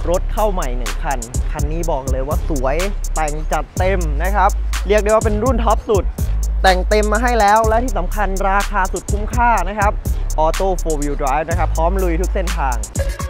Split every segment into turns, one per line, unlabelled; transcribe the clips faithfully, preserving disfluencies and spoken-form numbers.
รถเข้าใหม่หนึ่งคันคันนี้บอกเลยว่าสวยแต่งจัดเต็มนะครับเรียกได้ว่าเป็นรุ่นท็อปสุดแต่งเต็มมาให้แล้วและที่สำคัญราคาสุดคุ้มค่านะครับออโต้โฟร์วิวไดรฟ์นะครับพร้อมลุยทุกเส้นทาง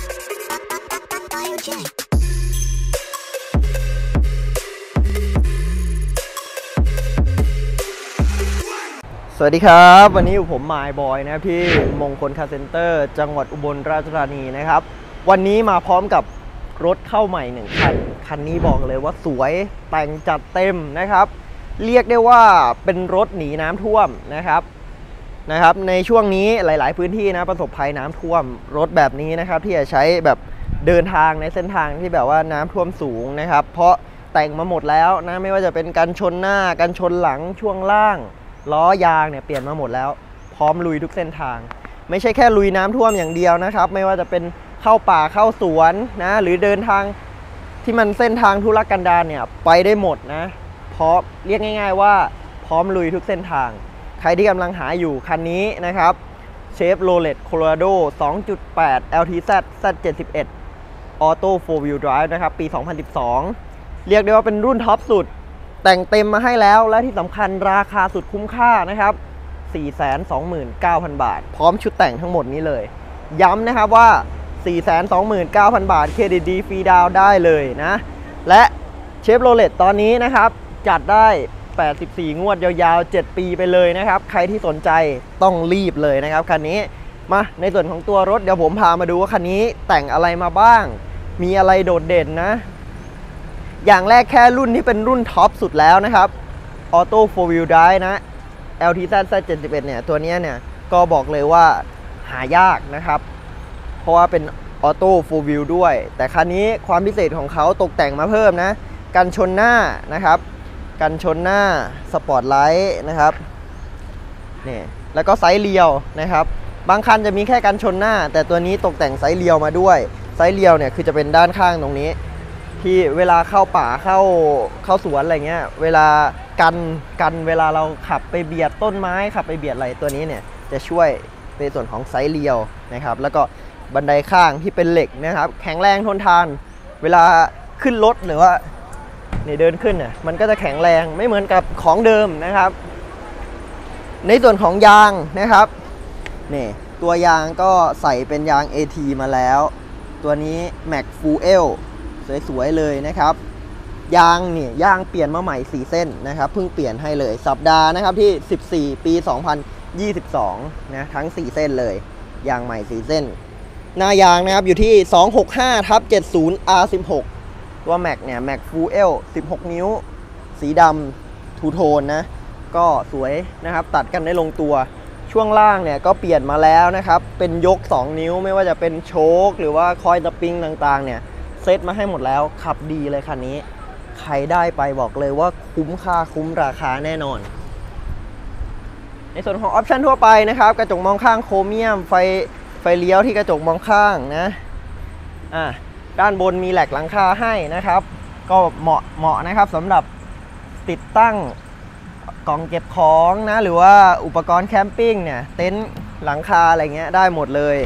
สวัสดีครับวันนี้อยู่ผมมายบอยนะพี่มงคลคาร์เซ็นเตอร์จังหวัดอุบลราชธานีนะครับวันนี้มาพร้อมกับรถเข้าใหม่หนึ่งคันคันนี้บอกเลยว่าสวยแต่งจัดเต็มนะครับเรียกได้ว่าเป็นรถหนีน้ำท่วมนะครับนะครับในช่วงนี้หลายๆพื้นที่นะประสบภัยน้ำท่วมรถแบบนี้นะครับที่จะใช้แบบเดินทางในเส้นทางที่แบบว่าน้ำท่วมสูงนะครับเพราะแต่งมาหมดแล้วนะไม่ว่าจะเป็นกันชนหน้ากันชนหลังช่วงล่างล้อยางเนี่ยเปลี่ยนมาหมดแล้วพร้อมลุยทุกเส้นทางไม่ใช่แค่ลุยน้ำท่วมอย่างเดียวนะครับไม่ว่าจะเป็นเข้าป่าเข้าสวนนะหรือเดินทางที่มันเส้นทางทุรกันดารเนี่ยไปได้หมดนะเพราะเรียกง่ายๆว่าพร้อมลุยทุกเส้นทางใครที่กำลังหาอยู่คันนี้นะครับ Chevrolet Colorado สองจุดแปด แอล ที แซด แซด เจ็ดสิบเอ็ด Auto โฟร์ Wheel Drive นะครับปี สองพันสิบสอง เรียกได้ว่าเป็นรุ่นท็อปสุดแต่งเต็มมาให้แล้วและที่สำคัญราคาสุดคุ้มค่านะครับ สี่แสนสองหมื่นเก้าพัน บาทพร้อมชุดแต่งทั้งหมดนี้เลยย้ำนะครับว่า สี่แสนสองหมื่นเก้าพัน บาทเครดิตดีฟรีดาวน์ได้เลยนะและเชฟโรเลตตอนนี้นะครับจัดได้แปดสิบสี่งวดยาวๆเจ็ดปีไปเลยนะครับใครที่สนใจต้องรีบเลยนะครับคันนี้มาในส่วนของตัวรถเดี๋ยวผมพามาดูว่าคันนี้แต่งอะไรมาบ้างมีอะไรโดดเด่นนะอย่างแรกแค่รุ่นที่เป็นรุ่นท็อปสุดแล้วนะครับ Auto โฟร์ Wheel Drive นะ แอล ที แซด แซด เจ็ดสิบเอ็ด เนี่ยตัวนี้เนี่ยก็บอกเลยว่าหายากนะครับเพราะว่าเป็น Auto โฟร์ Wheel ด้วยแต่คันนี้ความพิเศษของเขาตกแต่งมาเพิ่มนะกันชนหน้านะครับกันชนหน้าสปอร์ตไลท์นะครับนี่แล้วก็ไซส์เรียวนะครับบางคันจะมีแค่กันชนหน้าแต่ตัวนี้ตกแต่งไซส์เรียวมาด้วยไซส์เรียวเนี่ยคือจะเป็นด้านข้างตรงนี้ที่เวลาเข้าป่าเข้าเข้าสวนอะไรเงี้ยเวลากันกันเวลาเราขับไปเบียดต้นไม้ขับไปเบียดอะไรตัวนี้เนี่ยจะช่วยในส่วนของไซส์เรียวนะครับแล้วก็บันไดข้างที่เป็นเหล็กนะครับแข็งแรงทนทานเวลาขึ้นรถหรือว่าเนี่ยเดินขึ้นเนี่ยมันก็จะแข็งแรงไม่เหมือนกับของเดิมนะครับในส่วนของยางนะครับนี่ตัวยางก็ใส่เป็นยาง เอ ที มาแล้วตัวนี้ Max Fuelสวยๆเลยนะครับยางเนี่ยยางเปลี่ยนมาใหม่สี่เส้นนะครับเพิ่งเปลี่ยนให้เลยสัปดาห์นะครับที่สิบสี่ปีสองพันยี่สิบสองนะทั้งสี่เส้นเลยยางใหม่สี่เส้นหน้ายางนะครับอยู่ที่ สองหกห้า ทับ เจ็ดสิบ อาร์ สิบหก ตัว Max เนี่ย Max Fuel สิบหกนิ้วสีดำทูโทนนะก็สวยนะครับตัดกันได้ลงตัวช่วงล่างเนี่ยก็เปลี่ยนมาแล้วนะครับเป็นยกสองนิ้วไม่ว่าจะเป็นโชคหรือว่าคอยสปริงต่างๆเนี่ยเซตมาให้หมดแล้วขับดีเลยคันนี้ใครได้ไปบอกเลยว่าคุ้มค่าคุ้มราคาแน่นอนในส่วนของออปชันทั่วไปนะครับกระจกมองข้างโครเมียมไฟไฟเลี้ยวที่กระจกมองข้างนะอ่าด้านบนมีแหลกหลังคาให้นะครับก็เหมาะเหมาะนะครับสำหรับติดตั้งกล่องเก็บของนะหรือว่าอุปกรณ์แคมปิ้งเนี่ยเต็นท์หลังคาอะไรเงี้ยได้หมดเลย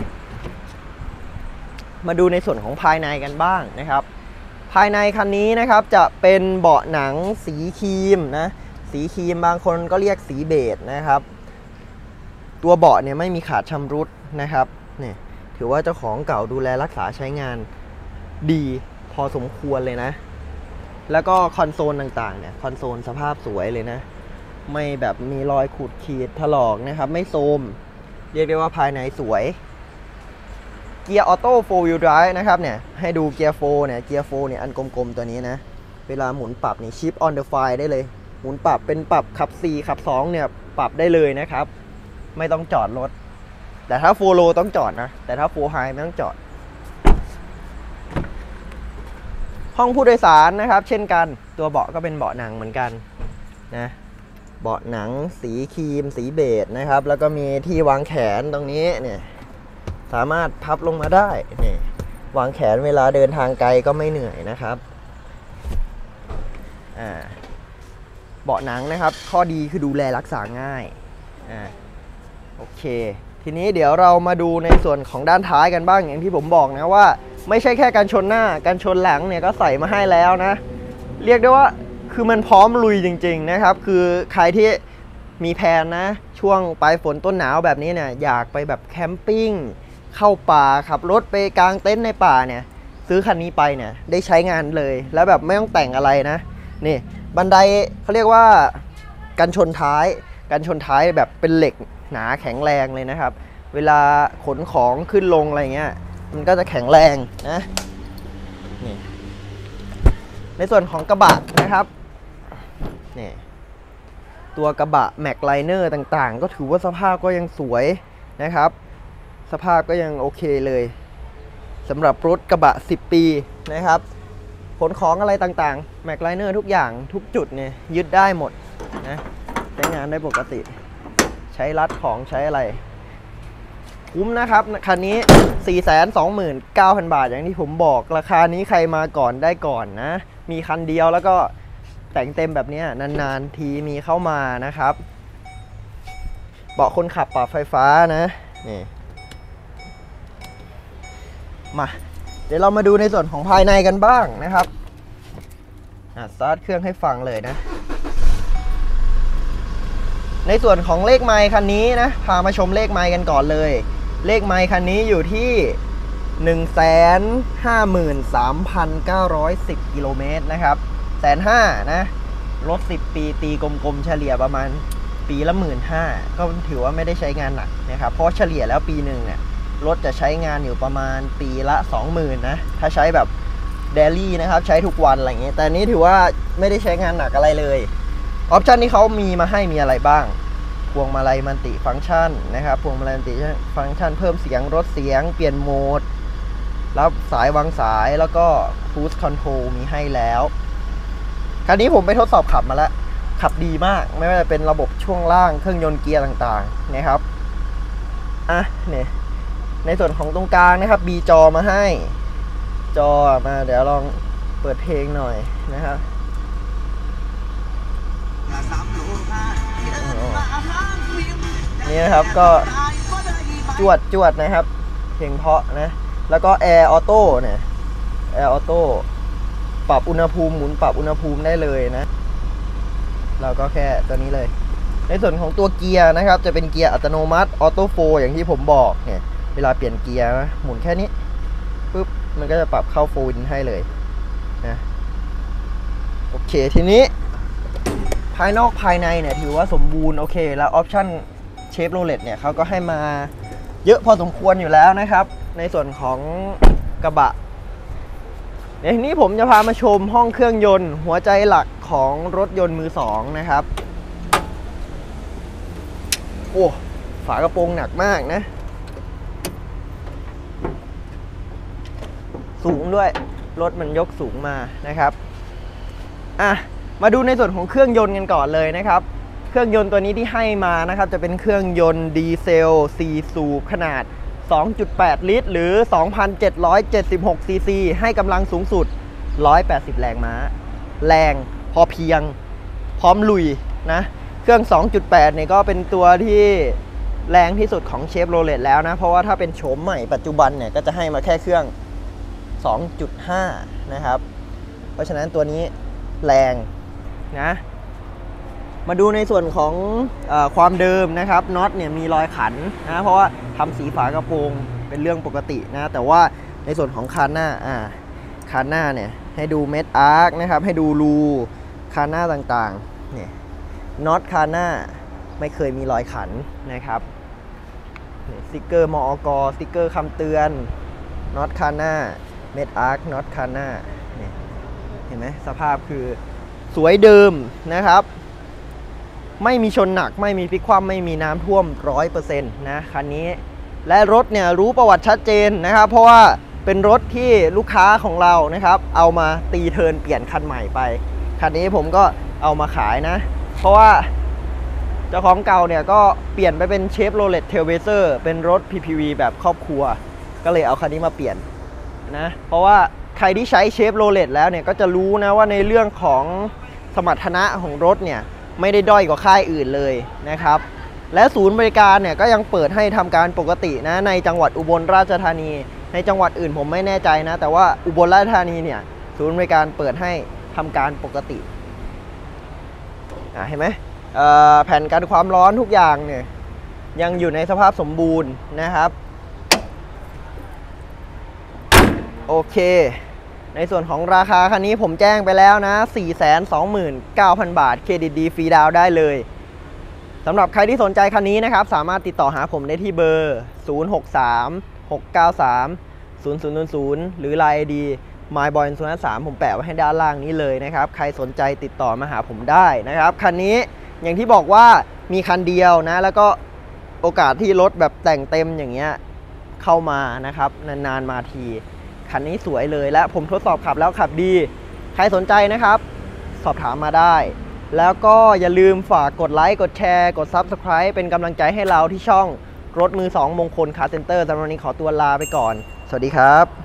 มาดูในส่วนของภายในกันบ้างนะครับภายในคันนี้นะครับจะเป็นเบาะหนังสีครีมนะสีครีมบางคนก็เรียกสีเบจนะครับตัวเบาะเนี่ยไม่มีขาดชำรุดนะครับเนี่ยถือว่าเจ้าของเก่าดูแลรักษาใช้งานดีพอสมควรเลยนะแล้วก็คอนโซลต่างๆเนี่ยคอนโซลสภาพสวยเลยนะไม่แบบมีรอยขูดขีดถลอกนะครับไม่โทรมเรียกได้ว่าภายในสวยเกียร์ออโต้โฟร์วิวไดรฟ์นะครับเนี่ยให้ดูเกียร์โฟร์เนี่ยเกียร์โฟร์เนี่ยอันกลมๆตัวนี้นะเวลาหมุนปรับนี่ชิปออนเดอะไฟได้เลยหมุนปรับเป็นปรับขับสี่ขับสองเนี่ยปรับได้เลยนะครับไม่ต้องจอดรถแต่ถ้าโฟร์โลต้องจอดนะแต่ถ้าโฟร์ไฮไม่ต้องจอดห้องผู้โดยสารนะครับเช่นกันตัวเบาะก็เป็นเบาะหนังเหมือนกันนะเบาะหนังสีครีมสีเบจนะครับแล้วก็มีที่วางแขนตรงนี้เนี่ยสามารถพับลงมาได้นี่วางแขนเวลาเดินทางไกลก็ไม่เหนื่อยนะครับอ่าเบาะหนังนะครับข้อดีคือดูแลรักษาง่ายอ่าโอเคทีนี้เดี๋ยวเรามาดูในส่วนของด้านท้ายกันบ้างอย่างที่ผมบอกนะว่าไม่ใช่แค่การชนหน้าการชนหลังเนี่ยก็ใส่มาให้แล้วนะเรียกได้ว่าคือมันพร้อมลุยจริงๆนะครับคือใครที่มีแผนนะช่วงปลายฝนต้นหนาวแบบนี้เนี่ยอยากไปแบบแคมปิ้งเข้าป่าขับรถไปกางเต็นท์ในป่าเนี่ยซื้อคันนี้ไปเนี่ยได้ใช้งานเลยแล้วแบบไม่ต้องแต่งอะไรนะนี่บันไดเขาเรียกว่ากันชนท้ายกันชนท้ายแบบเป็นเหล็กหนาแข็งแรงเลยนะครับเวลาขนของขึ้นลงอะไรเงี้ยมันก็จะแข็งแรงนะนี่ในส่วนของกระบะนะครับนี่ตัวกระบะแม็กไลเนอร์ต่างๆก็ถือว่าสภาพก็ยังสวยนะครับสภาพก็ยังโอเคเลยสำหรับรถกระบะสิบปีนะครับขนของอะไรต่างๆแม็กไลเนอร์ทุกอย่างทุกจุดเนี่ยยึดได้หมดนะใช้งานได้ปกติใช้รัดของใช้อะไรคุ้มนะครับคันนี้ สี่แสนสองหมื่นเก้าพัน บาทอย่างที่ผมบอกราคานี้ใครมาก่อนได้ก่อนนะมีคันเดียวแล้วก็แต่งเต็มแบบนี้นานๆทีมีเข้ามานะครับเบาะคนขับปรับไฟฟ้านะนี่มาเดี๋ยวเรามาดูในส่วนของภายในกันบ้างนะครับอ่ะสตาร์ทเครื่องให้ฟังเลยนะในส่วนของเลขไมล์คันนี้นะพามาชมเลขไมล์กันก่อนเลยเลขไมล์คันนี้อยู่ที่ หนึ่งแสนห้าหมื่นสามพันเก้าร้อยสิบ กิโลเมตรนะครับแสนห้านะรถสิบปีตีกลมๆเฉลี่ยประมาณปีละหมื่นห้าก็ถือว่าไม่ได้ใช้งานหนักนะครับเพราะเฉลี่ยแล้วปีหนึ่งเนี่ยรถจะใช้งานอยู่ประมาณปีละ สองหมื่น นะถ้าใช้แบบเดลี่นะครับใช้ทุกวันอะไรเงี้ยแต่นี้ถือว่าไม่ได้ใช้งานหนักอะไรเลยออปชันที่เขามีมาให้มีอะไรบ้างพวงมาลัยมัลติฟังก์ชันนะครับพวงมาลัยมัลติฟังก์ชันเพิ่มเสียงลดเสียงเปลี่ยนโหมดรับสายวางสายแล้วก็ครูซคอนโทรลมีให้แล้วคันนี้ผมไปทดสอบขับมาแล้วขับดีมากไม่ว่าจะเป็นระบบช่วงล่างเครื่องยนต์เกียร์ต่างๆนะครับอ่ะเนี่ยในส่วนของตรงกลางนะครับมีจอมาให้จอมาเดี๋ยวลองเปิดเพลงหน่อยนะครับนี่นะครับก็จวดจวดนะครับเพลงเพราะนะแล้วก็แอร์ออโต้เนี่ยแอร์ออโต้ปรับอุณหภูมิหมุนปรับอุณหภูมิได้เลยนะเราก็แค่ตัวนี้เลยในส่วนของตัวเกียร์นะครับจะเป็นเกียร์อัตโนมัติออโต้โฟร์อย่างที่ผมบอกเนี่ยเวลาเปลี่ยนเกียร์นะหมุนแค่นี้ปุ๊บมันก็จะปรับเข้าโฟร์ให้เลยนะโอเคทีนี้ภายนอกภายในเนี่ยถือว่าสมบูรณ์โอเคแล้วออปชั่นเชฟโรเลตเนี่ยเขาก็ให้มาเยอะพอสมควรอยู่แล้วนะครับในส่วนของกระบะในทีนี้ผมจะพามาชมห้องเครื่องยนต์หัวใจหลักของรถยนต์มือสองนะครับโอ้ฝากระโปรงหนักมากนะสูงด้วยรถมันยกสูงมานะครับอ่ะมาดูในส่วนของเครื่องยนต์กันก่อนเลยนะครับเครื่องยนต์ตัวนี้ที่ให้มานะครับจะเป็นเครื่องยนต์ดีเซลสี่สูบขนาด สองจุดแปด ลิตรหรือ สองพันเจ็ดร้อยเจ็ดสิบหก ซีซีให้กำลังสูงสุดหนึ่งร้อยแปดสิบแรงม้าแรงพอเพียงพร้อมลุยนะเครื่อง สองจุดแปด เนี่ยก็เป็นตัวที่แรงที่สุดของเชฟโรเลตแล้วนะเพราะว่าถ้าเป็นโฉมใหม่ปัจจุบันเนี่ยก็จะให้มาแค่เครื่อง สองจุดห้า นะครับเพราะฉะนั้นตัวนี้แรงนะมาดูในส่วนของเออความเดิมนะครับน็อตเนี่ยมีรอยขันนะเพราะว่าทำสีฝากระโปรงเป็นเรื่องปกตินะแต่ว่าในส่วนของคานหน้าอ่าคานหน้าเนี่ยให้ดูเม็ดอาร์คนะครับให้ดูรูคานหน้าต่างๆเนี่ยน็อตคานหน้าไม่เคยมีรอยขันนะครับสติ๊กเกอร์มอกสติ๊กเกอร์คำเตือนน็อตคานหน้าเม็ดอาร์คน็อตคานหน้าเนี่ยเห็นไหมสภาพคือสวยเดิมนะครับไม่มีชนหนักไม่มีพลิกคว่ำไม่มีน้ำท่วม ร้อยเปอร์เซ็นต์ นะคันนี้และรถเนี่ยรู้ประวัติชัดเจนนะครับเพราะว่าเป็นรถที่ลูกค้าของเรานะครับเอามาตีเทิร์นเปลี่ยนคันใหม่ไปคันนี้ผมก็เอามาขายนะเพราะว่าเจ้าของเก่าเนี่ยก็เปลี่ยนไปเป็นเชฟโรเลตเทลเบเซอร์เป็นรถ พี พี วี แบบครอบครัวก็เลยเอาคันนี้มาเปลี่ยนนะเพราะว่าใครที่ใช้เชฟโรเลตแล้วเนี่ยก็จะรู้นะว่าในเรื่องของสมรรถนะของรถเนี่ยไม่ได้ด้อยกว่าค่ายอื่นเลยนะครับและศูนย์บริการเนี่ยก็ยังเปิดให้ทำการปกตินะในจังหวัดอุบลราชธานีในจังหวัดอื่นผมไม่แน่ใจนะแต่ว่าอุบลราชธานีเนี่ยศูนย์บริการเปิดให้ทำการปกติเห็นไหมแผ่นกันความร้อนทุกอย่างเนี่ยยังอยู่ในสภาพสมบูรณ์นะครับโอเคในส่วนของราคาคันนี้ผมแจ้งไปแล้วนะ สี่แสนสองหมื่นเก้าพัน บาทเครดิตดีฟรีดาวน์ได้เลยสำหรับใครที่สนใจคันนี้นะครับสามารถติดต่อหาผมได้ที่เบอร์ ศูนย์ หก สาม หก เก้า สาม ศูนย์ ศูนย์ ศูนย์ หรือ ไลน์ ไอ ดี myboy ศูนย์ ห้า สาม ผมแปะไว้ให้ด้านล่างนี้เลยนะครับใครสนใจติดต่อมาหาผมได้นะครับคันนี้อย่างที่บอกว่ามีคันเดียวนะแล้วก็โอกาสที่รถแบบแต่งเต็มอย่างเงี้ยเข้ามานะครับนานๆมาทีคันนี้สวยเลยและผมทดสอบขับแล้วขับดีใครสนใจนะครับสอบถามมาได้แล้วก็อย่าลืมฝากกดไลค์กดแชร์กด ซับสไครบ์ เป็นกำลังใจให้เราที่ช่องรถมือสองมงคลคาร์เซ็นเตอร์สำหรับวันนี้ขอตัวลาไปก่อนสวัสดีครับ